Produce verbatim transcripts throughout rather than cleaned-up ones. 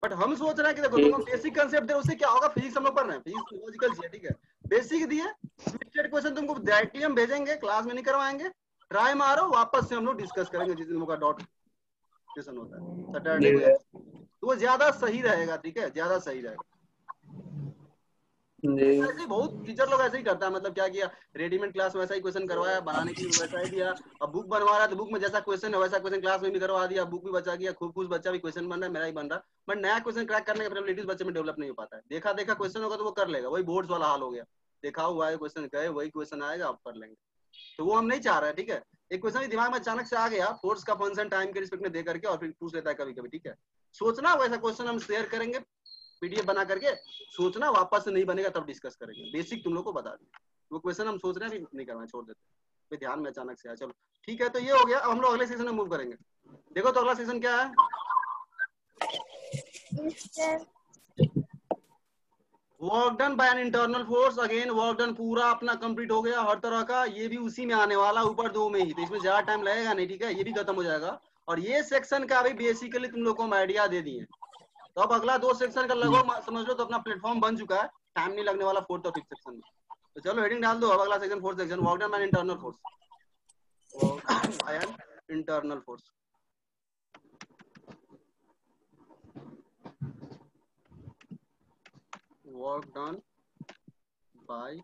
But हम सोच रहे हैं कि देखो तुमको बेसिक कंसेप्ट दे, उससे क्या होगा, फिजिक्स हम लोग पढ़ रहे हैं, फिजिक्स लॉजिकल चीज है, ठीक है। बेसिक दिए, ट्विस्टेड क्वेश्चन तुमको डायरेक्टली हम भेजेंगे, क्लास में नहीं करवाएंगे, ट्राई मारो, वापस से हम लोग डिस्कस करेंगे जिस दिन लोग का डॉट सेशन होता है सैटरडे को, तो वो ज्यादा सही रहेगा, ठीक है, ज्यादा सही रहेगा। ऐसे ही बहुत टीचर लोग ऐसे ही करता है, मतलब क्या किया, रेडीमेड क्लास में वैसा ही क्वेश्चन करवाया, बनाने के लिए वैसा ही दिया, अब बुक बनवा रहा है तो बुक में जैसा क्वेश्चन है वैसा क्वेश्चन क्लास में भी करवा दिया, बुक भी बचा गया, खूब खुश बच्चा भी क्वेश्चन बन रहा है, मेरा ही बन रहा, बट नया क्वेश्चन क्रैक करने का कैपेबिलिटीज बच्चे में डेवलप नहीं हो पाता है। देखा देखा क्वेश्चन होगा तो वो कर लेगा, वही बोर्ड्स वाला हाल हो गया, देखा हुआ है क्वेश्चन गए, वही क्वेश्चन आएगा आप कर लेंगे, तो वो हम नहीं चाह रहे हैं, ठीक है। एक क्वेश्चन दिमाग में अचानक से आ गया, फोर्स का फंक्शन टाइम के रिस्पेक्ट में दे करके, और फिर पूछ लेता है कभी कभी, ठीक है। सोचना वैसा क्वेश्चन हम शेयर करेंगे पीडीएफ बना करके, सोचना, वापस से नहीं बनेगा तब डिस्कस करेंगे, बेसिक तुम लोग को बता दें, वो क्वेश्चन हम सोच रहे हैं नहीं करना, छोड़ देते हैं, ध्यान में अचानक से आया, चलो ठीक है। तो ये हो गया, अब हम लोग अगले सेशन में मूव करेंगे। देखो तो अगला सेशन क्या है, work done by an internal force, again work done पूरा अपना कंप्लीट हो गया हर तरह का, ये भी उसी में आने वाला, ऊपर दो में ही, तो इसमें ज्यादा टाइम लगेगा नहीं, ठीक है, ये भी खत्म हो जाएगा। और ये सेक्शन का भी बेसिकली तुम लोग को हम आइडिया दे दिए, तो अब अगला दो सेक्शन का लगभग समझ लो तो अपना प्लेटफॉर्म बन चुका है, टाइम नहीं लगने वाला फोर्थ और फिफ्थ सेक्शन में। तो चलो हेडिंग डाल दो, अब अगला section fourth section, work done by internal force, by an internal force. Work done by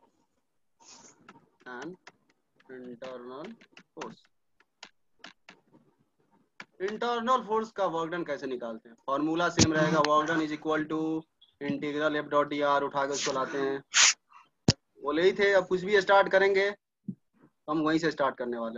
an internal force. Internal force का वर्क डन कैसे निकालते हैं, फॉर्मूला सेम रहेगा, work done is equal to integral F dot D R, उठा के उसको लाते हैं, बोले ही थे, अब कुछ भी स्टार्ट करेंगे हम वहीं से स्टार्ट करने वाले।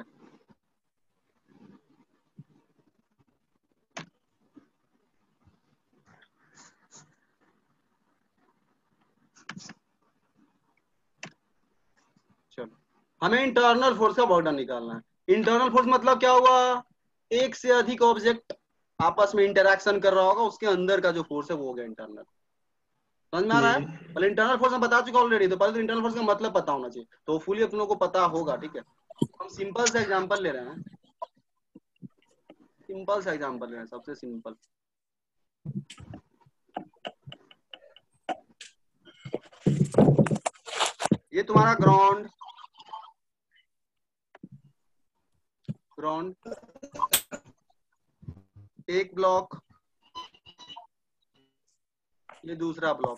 चलो हमें इंटरनल फोर्स का वर्क डन निकालना है। इंटरनल फोर्स मतलब क्या हुआ, एक से अधिक ऑब्जेक्ट आपस में इंटरेक्शन कर रहा होगा, उसके अंदर का जो फोर्स है वो हो गया इंटरनल, समझ में आ रहा है। पहले इंटरनल फोर्स हम बता चुके ऑलरेडी, तो पहले तो इंटरनल फोर्स का मतलब पता होना चाहिए, तो फुली तुम लोग को पता होगा, ठीक है। हम सिंपल सा एग्जांपल ले रहे हैं, सिंपल सा एग्जांपल ले रहे हैं, सबसे सिंपल, ये तुम्हारा ग्राउंड, ग्राउंड एक ब्लॉक, ये दूसरा ब्लॉक,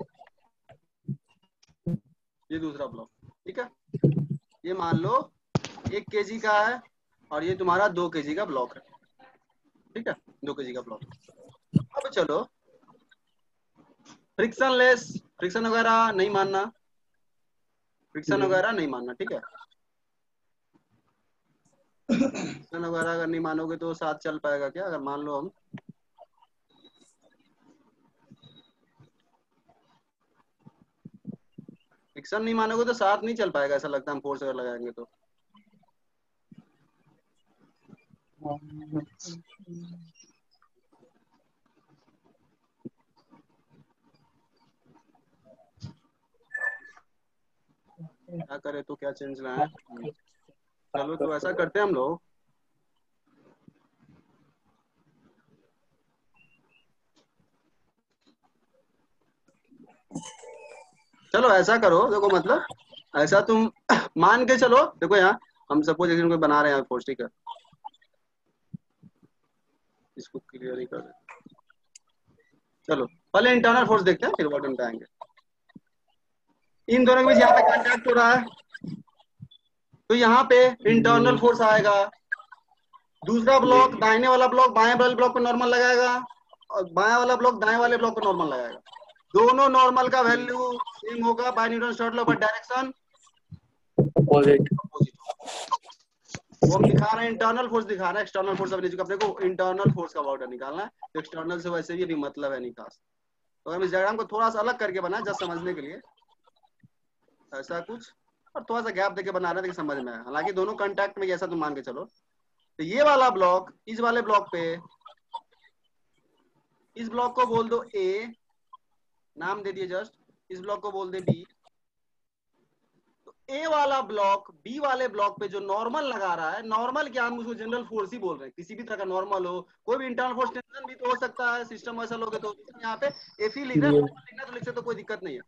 ये दूसरा ब्लॉक, ठीक है। ये मान लो एक केजी का है और ये तुम्हारा दो केजी का ब्लॉक है, ठीक है, दो केजी का ब्लॉक। अब चलो फ्रिक्शन लेस, फ्रिक्शन वगैरह नहीं मानना, फ्रिक्शन वगैरह नहीं मानना, ठीक है। फ्रिक्शन वगैरह अगर नहीं मानोगे तो साथ चल पाएगा क्या, अगर मान लो हम फ्रिक्शन नहीं मानोगे तो साथ नहीं चल पाएगा, ऐसा लगता है हम फोर्स अगर लगाएंगे तो। क्या करे तो क्या चेंज लाए, चलो तो ऐसा करते हैं हम लोग, चलो ऐसा करो, देखो मतलब ऐसा तुम मान के चलो, देखो यहाँ हम सपोज एक कोई बना रहे हैं फोर्स, ठीक है, इसको क्लियर ही कर दें। चलो पहले इंटरनल फोर्स देखते हैं, फिर वर्क पे आएंगे। इन दोनों के बीच यहाँ पे कांटेक्ट हो रहा है, तो यहाँ पे इंटरनल फोर्स आएगा, दूसरा ब्लॉक दाहिने वाला ब्लॉक बाएं वाले ब्लॉक पर नॉर्मल लगाएगा, और बाएं वाला ब्लॉक दाएं वाले ब्लॉक पर नॉर्मल लगाएगा, दोनों नॉर्मल का वैल्यू सेम होगा, by Newton third law, but direction opposite. वो हम दिखा रहे हैं इंटरनल फोर्स दिखा रहे हैं, एक्सटर्नल फोर्स अपने अपने को इंटरनल फोर्स का वर्क निकालना है, तो एक्सटर्नल से वैसे भी अभी मतलब है नहीं खास, तो हम इस डायग्राम को थोड़ा सा अलग करके बनाए जस्ट समझने के लिए, ऐसा कुछ, और थोड़ा सा गैप देके बना रहे थे कि समझ में आए, हालांकि दोनों कांटेक्ट में ऐसा तुम मान के चलो। तो ये वाला ब्लॉक इस वाले ब्लॉक पे, इस ब्लॉक को बोल दो ए, नाम दे दिए जस्ट, इस ब्लॉक को बोल दे बी, तो ए वाला ब्लॉक बी वाले ब्लॉक पे जो नॉर्मल लगा रहा है, नॉर्मल क्या, हम उसको जनरल फोर्स ही बोल रहे हैं, किसी भी तरह का नॉर्मल हो, कोई भी इंटरनल फोर्स टेंशन भी तो हो सकता है, सिस्टम वैसा लोगे तो यहाँ पे एफ ही लिख रहे हैं, नॉर्मल लिखना तो लिख सकते, तो कोई दिक्कत नहीं है,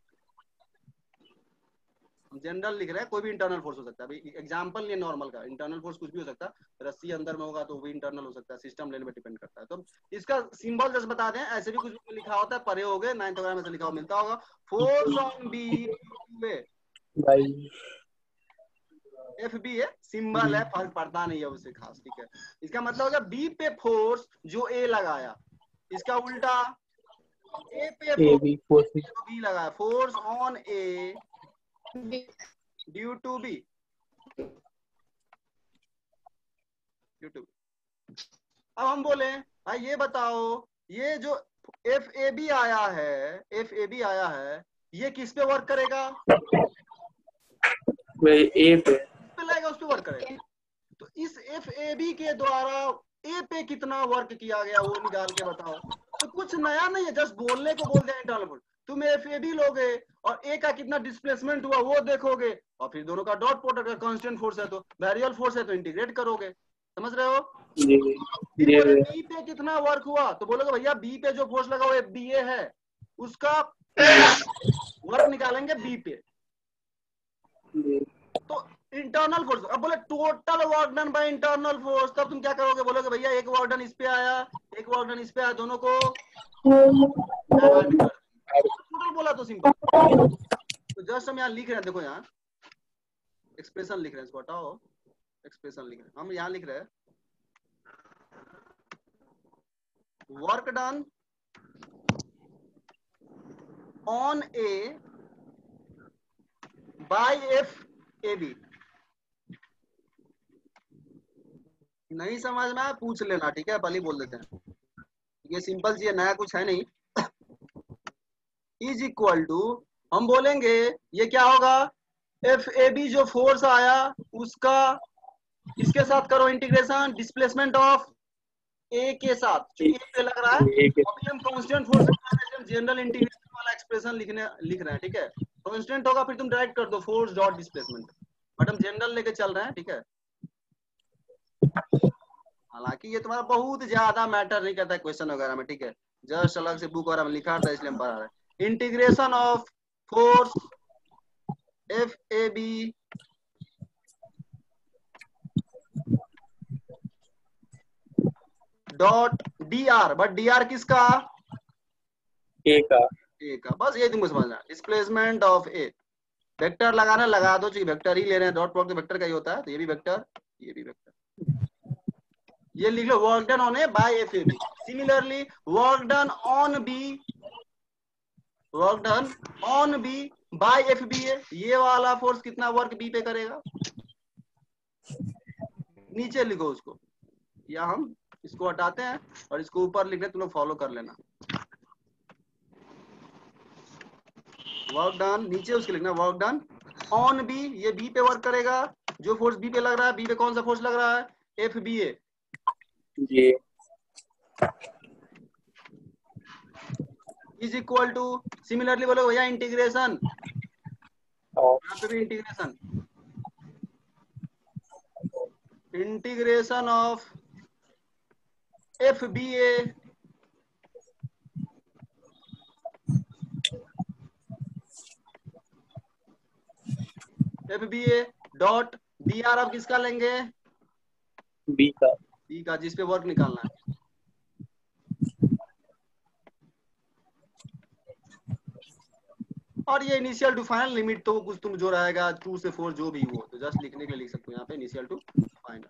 जनरल लिख रहे हैं, कोई भी इंटरनल फोर्स हो सकता है, भाई एग्जांपल नहीं नॉर्मल का, इंटरनल फोर्स कुछ भी हो सकता है, रस्सी अंदर में होगा तो वो इंटरनल हो सकता है, सिस्टम लेने में डिपेंड करता है। तो इसका सिंबल जस्ट बता दें, ऐसे भी कुछ लिखा होता है, पढ़े होगे नाइन्थ वगैरह में से लिखा हो मिलता होगा, force on B F B है, सिंबल है, फर्क पड़ता नहीं है उससे खास, ठीक है। इसका मतलब होगा बी पे फोर्स जो ए लगाया, इसका उल्टा ए पे फोर्स बी लगाया, force on A due to B due to. अब हम बोले भाई ये बताओ, ये जो एफ ए बी आया है, एफ ए बी आया है, ये किस पे वर्क करेगा? ए पे लगेगा, उस पे वर्क करेगा। तो इस एफ ए बी के द्वारा ए पे कितना वर्क किया गया वो निकाल के बताओ। तो कुछ नया नहीं है, जस्ट बोलने को बोल दिया इंटरनल फोर्स, तुम एफ ए बी लोगे और ए का कितना डिस्प्लेसमेंट हुआ वो देखोगे, और फिर दोनों का डॉट प्रोडक्ट, का कांस्टेंट फोर्स है तो वेरिएबल फोर्स है तो इंटीग्रेट करोगे, समझ रहे हो? फिर बोले बी पे कितना वर्क हुआ, तो बोलोगे भैया बी पे जो फोर्स लगा हुआ बी ए है, उसका वर्क निकालेंगे बी पे। तो इंटरनल फोर्स, अब बोले total work done by internal force, तब तुम क्या करोगे? बोलोगे भैया एक वर्क डन इस पे आया, एक वर्क डन इस पे आया, दोनों को टोटल बोला तो सिंपल। तो जस्ट हम यहाँ लिख रहे हैं, देखो यहाँ एक्सप्रेशन लिख रहे हैं, इसको हटाओ, एक्सप्रेशन लिख रहे हैं हम, यहाँ लिख रहे हैं work done on A by F A B. नहीं समझ में पूछ लेना, ठीक है, पहले बोल देते हैं, ये सिंपल चीज, नया कुछ है नहीं। इज इक्वल टू, हम बोलेंगे ये क्या होगा, एफ ए बी जो फोर्स आया उसका इसके साथ करो इंटीग्रेशन, डिस्प्लेसमेंट ऑफ ए के साथ, जो ए पे लग रहा है, अभी हम कांस्टेंट फोर्स जनरल इंटीग्रेशन वाला एक्सप्रेशन लिखने लिख रहे हैं, ठीक है। कांस्टेंट होगा फिर तुम डायरेक्ट कर दो फोर्स डॉट डिस्प्लेसमेंट, बट हम जनरल लेके चल रहे हैं, ठीक है। हालांकि ये तुम्हारा बहुत ज्यादा मैटर नहीं करता है क्वेश्चन वगैरह में, ठीक है, जस्ट अलग से बुक वगैरह में लिखा था इसलिए हम पढ़ा रहे हैं। Integration of force F A B dot D R, but D R किसका? ए का, ए का, बस ये तुमको समझना। डिस्प्लेसमेंट ऑफ ए, वेक्टर लगाना लगा दो, चाहिए वेक्टर ही ले रहे हैं, डॉट प्रोडक्ट वेक्टर का ही होता है, तो ये भी वेक्टर, ये भी वेक्टर, ये लिख लो work done on A by F A B. Similarly work done on B, work done on B by F B A, ये वाला फोर्स कितना वर्क बी पे करेगा, नीचे लिखो उसको, या हम इसको हटाते हैं और इसको ऊपर लिख रहे, तुम लोग फॉलो कर लेना। वर्क डन नीचे उसके लिखना, वर्क डन ऑन बी, ये बी पे वर्क करेगा, जो फोर्स बी पे लग रहा है, बी पे कौन सा फोर्स लग रहा है, F B A. Is equal to, similarly बोलो भैया इंटीग्रेशन, यहाँ पे भी integration, integration of F B A F B A dot D R, अब किसका लेंगे, बी का, बी का जिस पे वर्क निकालना है। और ये इनिशियल टू फाइनल लिमिट तो कुछ तुम जो रहेगा टू से फोर जो भी वो, तो जस्ट लिखने के लिए लिख सकते हो यहाँ पे initial to final,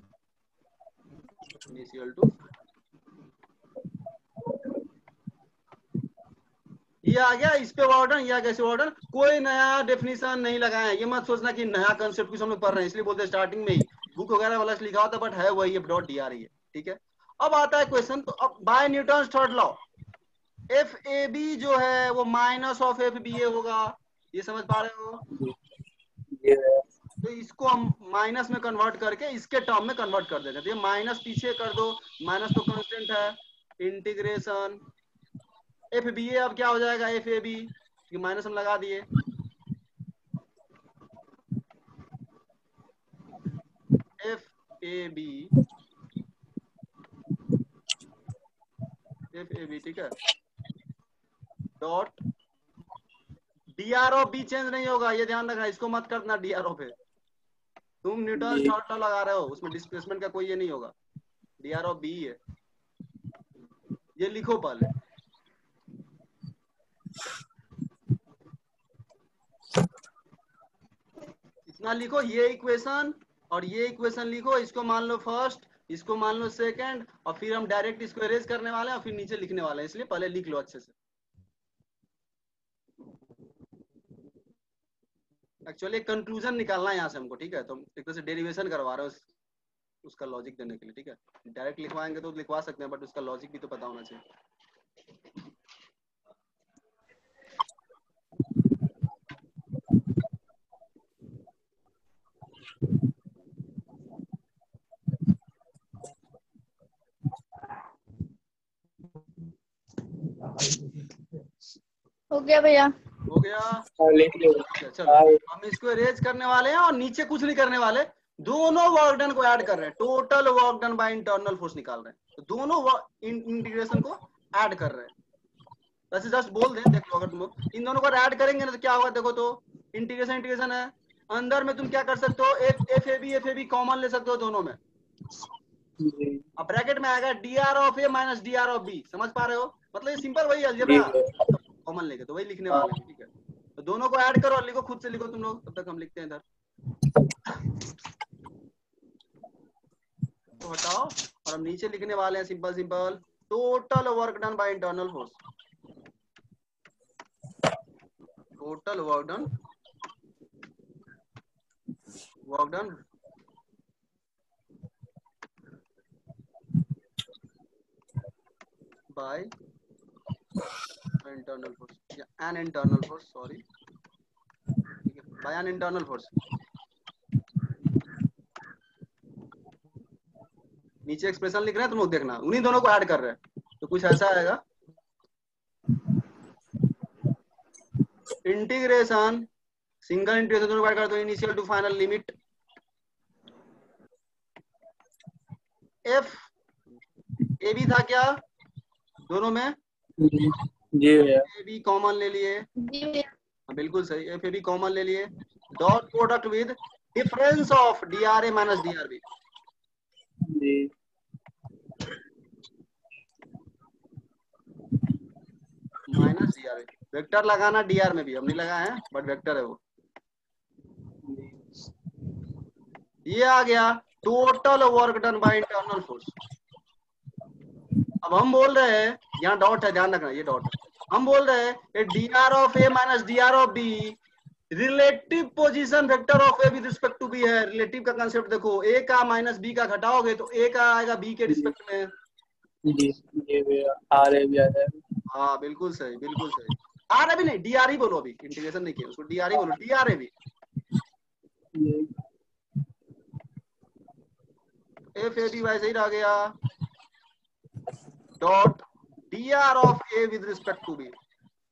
initial to, ये आ गया इस पे वार्डन, ये आ गया इस वार्डन, कोई नया डेफिनेशन नहीं लगाया, ये मत सोचना कि नया कंसेप्ट कुछ हम लोग पढ़ रहे हैं, इसलिए बोलते हैं स्टार्टिंग में ही बुक वगैरह वाला लिखा होता, बट है वही डॉट डी आर ही है, ठीक है। अब आता है क्वेश्चन, तो अब by Newton third law F A B जो है वो minus of F B A होगा, ये समझ पा रहे हो? तो इसको हम माइनस में कन्वर्ट करके इसके टर्म में कन्वर्ट कर देते हैं, तो ये माइनस पीछे कर दो, माइनस तो कांस्टेंट है, इंटीग्रेशन एफ बी ए, अब क्या हो जाएगा एफ ए बी, माइनस हम लगा दिए, F A B F A B ठीक है dot D R of B change नहीं होगा, ये ध्यान रखना, इसको मत करना डी आर ऑफ पे। तुम न्यूटन शॉर्ट लॉ लगा रहे हो, उसमें डिस्प्लेसमेंट का कोई ये नहीं होगा, डी आर ऑफ बी है, ये लिखो पहले। इतना लिखो, ये इक्वेशन और ये इक्वेशन लिखो, इसको मान लो फर्स्ट, इसको मान लो सेकंड, और फिर हम डायरेक्ट इसको इरेज करने वाले हैं और फिर नीचे लिखने वाले हैं, इसलिए पहले लिख लो अच्छे से। एक्चुअली कंक्लूजन निकालना है यहाँ से हमको, ठीक है, तो एक तरह से डेरिवेशन करवा रहे हो उस, उसका लॉजिक देने के लिए, ठीक है। डायरेक्ट लिखवाएंगे तो लिखवा सकते हैं, बट उसका लॉजिक भी तो पता होना चाहिए। हो गया भैया, हो गया, चलो हम इसको इरेज करने वाले हैं और नीचे कुछ नहीं करने वाले, दोनों वर्क डन को ऐड कर रहे हैं, total work done by internal force निकाल रहे हैं, तो दोनों इंटीग्रेशन को ऐड कर रहे हैं। वैसे जस्ट बोल दें, देख लो, अगर तुम इन दोनों को ऐड करेंगे ना तो क्या होगा, देखो तो इंटीग्रेशन इंटीग्रेशन है, अंदर में तुम क्या कर सकते हो, F F A B F A B common ले सकते हो दोनों में, अब ब्रैकेट में आएगा D R of A minus D R of B, समझ पा रहे हो, मतलब ये सिंपल वही अलजेब्रा कॉमन लेके, तो वही लिखने वाले हैं, ठीक है। तो दोनों को ऐड करो और लिखो, खुद से लिखो तुम लोग, तब तक हम लिखते हैं इधर, तो हटाओ, और हम नीचे लिखने वाले हैं simple simple total work done by internal force, total work done work done by internal force या एन इंटरनल फोर्स, सॉरी, ठीक है, बाय एन इंटरनल फोर्स। नीचे एक्सप्रेशन लिख रहे हैं तुम लोग, देखना, उन्हीं दोनों को ऐड कर रहे हैं, तो कुछ ऐसा आएगा, इंटीग्रेशन सिंगल इंटीग्रेशन दोनों को ऐड कर दो, initial to final limit F A B था क्या दोनों में, जी भैया, ए बी कॉमन ले लिए, जी भैया, बिल्कुल सही, एफ ए बी कॉमन ले लिए, dot product with difference of D R A minus D R B, minus D R A, vector लगाना डी आर में भी, हम नहीं लगाए हैं बट वेक्टर है वो, ये आ गया total work done by internal force. अब हम बोल रहे हैं, यहाँ डॉट है, ध्यान रखना, ये डॉट है, हम बोल रहे हैं D R of A minus D R of B relative position vector of A with respect to B है, रिलेटिव का कंसेप्ट देखो, ए का माइनस बी का घटाओगे तो ए का आएगा बी के रिस्पेक्ट में, जी जी भैया, आर ए भी आ जाएगा, हाँ बिल्कुल सही, बिल्कुल सही, आर ए भी नहीं, डी आर ही बोलो, अभी इंटीग्रेशन नहीं किया उसको, डी आर ही बोलो, डी आर ए भी, एफ ए बी वैसे ही रह गया, dot D R of A with respect to B,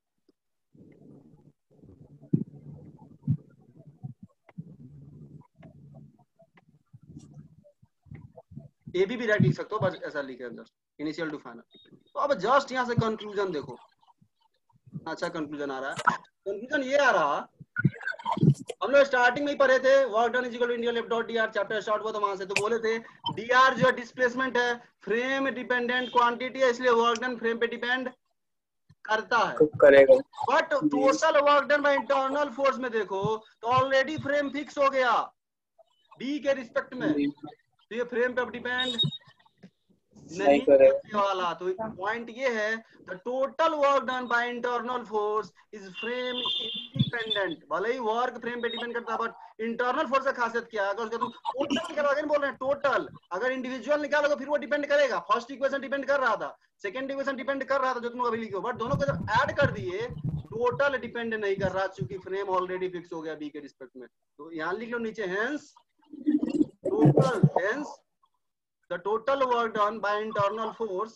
A B भी राइट लिख सकते हो, बस ऐसा लिखे अंदर, इनिशियल टू फाइनल। तो अब जस्ट यहाँ से कंक्लूजन देखो, अच्छा कंक्लूजन आ रहा है, कंक्लूजन ये आ रहा, हम लोग स्टार्टिंग में ही पढ़े थे, work done is equal to integral लेफ्ट dot D R, chapter start हुआ तो वहां से तो बोले थे डी आर जो डिस्प्लेसमेंट है, फ्रेम डिपेंडेंट क्वांटिटी है, इसलिए वर्क डन फ्रेम पे डिपेंड करता है, करेगा, but total work done by internal force में देखो तो ऑलरेडी फ्रेम फिक्स हो गया बी के रिस्पेक्ट में, तो ये फ्रेम पे अब डिपेंड नहीं करने वाला, तो पॉइंट ये है the total work done by internal force is frame independent, भले ही वर्क फ्रेम पे डिपेंड करता है बट इंटरनल फोर्स का खासियत क्या है, अगर उसका तुम टोटल निकालोगे, बोल रहे हैं टोटल, अगर इंडिविजुअल निकालोगे फिर वो डिपेंड करेगा, फर्स्ट इक्वेशन डिपेंड कर रहा था, सेकंड इक्वेशन डिपेंड कर रहा था जो तुम अभी लिखो, बट दोनों को जब ऐड कर दिए टोटल डिपेंड नहीं कर रहा, क्योंकि फ्रेम ऑलरेडी फिक्स हो गया बी के रिस्पेक्ट में, तो यहाँ लिख लो नीचे, hence total, hence the total work done by internal force,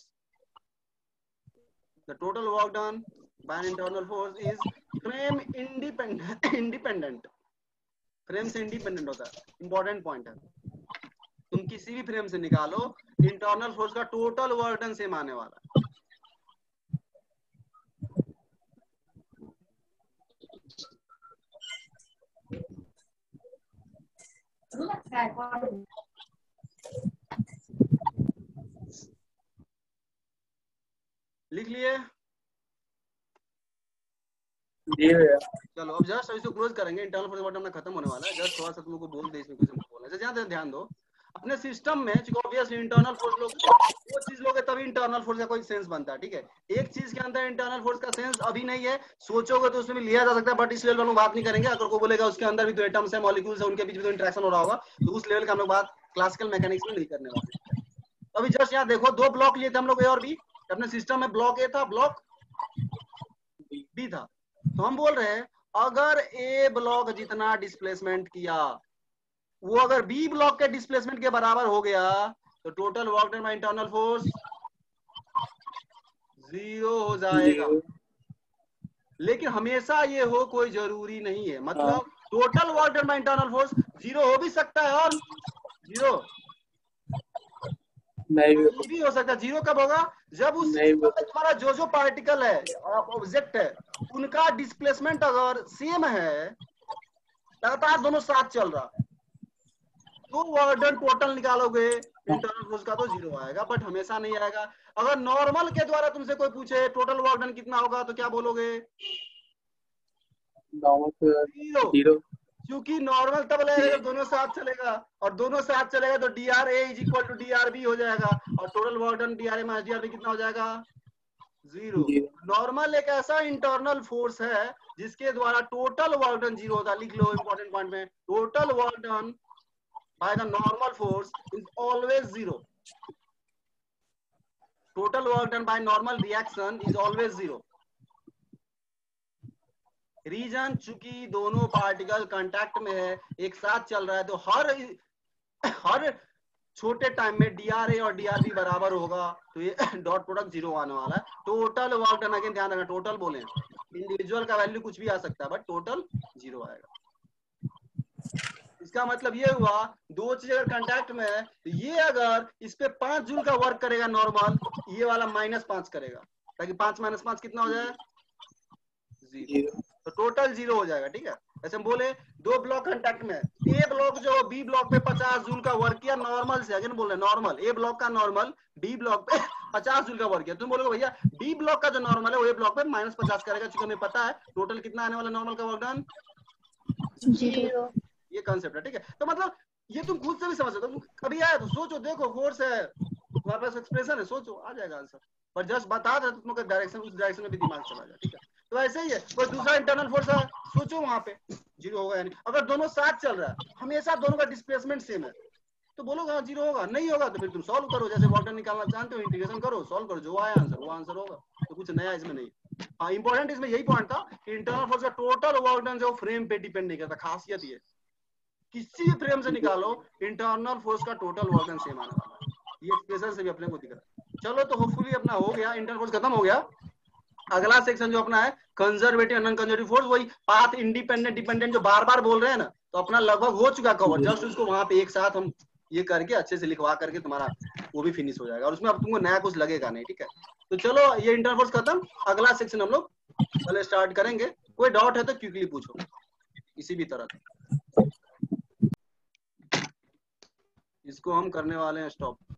the total work done by an internal force is frame independent, independent, frame से independent होता है, important point है, तुम किसी भी फ्रेम से निकालो, इंटरनल फोर्स का टोटल वर्क डन सेम आने वाला है। लिख लिए? जी भैया। चलो अब जस्ट इसको क्लोज करेंगे, इंटरनल फोर्स वर्क डन खत्म होने वाला है। जस्ट थोड़ा सा तुमको बोल दे इसमें कुछ बोलना है, ध्यान ध्यान दो। अपने सिस्टम में ऑब्वियसली इंटरनल फोर्स लोग वो चीज लोगे तभी इंटरनल फोर्स का कोई सेंस बनता है, ठीक है। एक चीज के अंदर इंटरनल फोर्स का सेंस अभी नहीं है, सोचोगे तो उसमें भी लिया जा सकता है, बट इस लेवल पर हम बात नहीं करेंगे। अगर कोई बोलेगा उसके अंदर भी तो एटम्स है, मॉलिक्यूल्स है, उनके बीच में तो इंटरेक्शन हो रहा होगा, तो उस लेवल का हम लोग बात क्लासिकल मैकेनिक्स में नहीं करने वाले। अभी जस्ट यहाँ देखो, दो ब्लॉक लिए थे हम लोग, ए और बी। अपने सिस्टम में ब्लॉक ए था, ब्लॉक बी था। तो हम बोल रहे हैं अगर ए ब्लॉक जितना डिस्प्लेसमेंट किया वो अगर बी ब्लॉक के डिस्प्लेसमेंट के बराबर हो गया तो total work done by internal force zero हो जाएगा। लेकिन हमेशा ये हो कोई जरूरी नहीं है, मतलब total work done by internal force zero हो भी सकता है और जीरो नहीं नहीं भी हो सकता है। जीरो कब होगा? जब उस सिस्टम में तुम्हारा जो जो पार्टिकल है, ऑब्जेक्ट है, उनका डिस्प्लेसमेंट अगर सेम है, लगातार दोनों साथ चल रहा, तो वर्क डन टोटल निकालोगे इंटरनल फोर्स का तो जीरो आएगा, बट हमेशा नहीं आएगा। अगर नॉर्मल के द्वारा तुमसे कोई पूछे टोटल वर्क डन कितना होगा तो क्या बोलोगे? जीरो, क्योंकि नॉर्मल तब लगेगा जब दोनों साथ चलेगा, और दोनों साथ चलेगा तो D R A is equal to D R B हो जाएगा, और total work done D R A minus D R B कितना हो जाएगा? जीरो। नॉर्मल एक ऐसा इंटरनल फोर्स है जिसके द्वारा टोटल वर्क डन जीरो होता है। लिख लो इंपॉर्टेंट पॉइंट में, total work done by the normal force is always zero. Total work done by normal reaction is always zero. Reason चूंकि दोनों पार्टिकल कांटेक्ट में है, एक साथ चल रहा है, तो हर हर छोटे टाइम में डी आर ए और डी आर बी बराबर होगा, तो ये डॉट प्रोडक्ट जीरो आने वाला है। टोटल वर्क डन, अगेन ध्यान रखना, टोटल बोले, इंडिविजुअल का वैल्यू कुछ भी आ सकता है, बट टोटल जीरो आएगा। इसका मतलब ये हुआ दो चीज अगर कांटेक्ट में है, तो ये अगर इस पे पांच जूल का वर्क करेगा नॉर्मल, ये वाला माइनस पांच करेगा, ताकि पांच माइनस पांच कितना हो जाए? जीरो। तो टोटल जीरो हो जाएगा, ठीक है। ऐसे हम बोले दो ब्लॉक कांटेक्ट में है, ए ब्लॉक जो बी ब्लॉक पे पचास जूल का वर्क किया नॉर्मल से, अगेन बोल रहे नॉर्मल, ए ब्लॉक का नॉर्मल बी ब्लॉक पे पचास जूल का वर्क किया। तुम बोलोगे भैया बी ब्लॉक का जो नॉर्मल है वो ए ब्लॉक पे माइनस पचास करेगा, चूंकि हमें पता है टोटल कितना आने वाला नॉर्मल का वर्क डन? जीरो। ये कंसेप्ट है, ठीक है। तो मतलब ये तुम खुद से भी समझ सकते हो, कभी आया तो सोचो, देखो फोर्स है, तुम्हारे पास एक्सप्रेशन है, सोचो आ जाएगा आंसर। पर जस्ट बता दे तुमको डायरेक्शन, उस डायरेक्शन में भी दिमाग चला जाए, ठीक है। तो ऐसे ही है, कोई दूसरा इंटरनल फोर्स है, सोचो वहां पे जीरो होगा यानी। अगर दोनों साथ चल रहा है, हमेशा दोनों का डिस्प्लेसमेंट सेम है, तो बोलोगे जीरो होगा। नहीं होगा तो फिर तुम सॉल्व करो, जैसे वर्क डन निकालना चाहते हो, इंटीग्रेशन करो, सॉल्व करो, जो आया आंसर वो आंसर होगा। तो कुछ नया इसमें नहीं। हाँ, इंपॉर्टेंट इसमें यही पॉइंट था कि इंटरनल फोर्स का टोटल वर्क डन जो फ्रेम पे डिपेंड नहीं करता, खासियत ये किसी भी फ्रेम से निकालो इंटरनल फोर्स का टोटल वर्क डन सेम आने वाला है। ये एक्सप्रेशन से भी अपने को दिख रहा है। चलो तो होपफुली अपना हो गया, इंटरनल फोर्स खत्म हो गया। अगला सेक्शन जो अपना है कंजर्वेटिव नॉन कंजर्वेटिव फोर्स, वही पाथ इंडिपेंडेंट डिपेंडेंट जो बार बार बोल रहे हैं ना, तो अपना लगभग हो चुका कवर। जस्ट उसको वहां पे एक साथ हम ये करके अच्छे से लिखवा करके तुम्हारा वो भी फिनिश हो जाएगा, और उसमें अब तुमको नया कुछ लगेगा नहीं, ठीक है। तो चलो ये इंटरनल फोर्स खत्म, अगला सेक्शन हम लोग पहले स्टार्ट करेंगे। कोई डाउट है तो क्विकली पूछो किसी भी तरह का। इसको हम करने वाले हैं स्टॉप।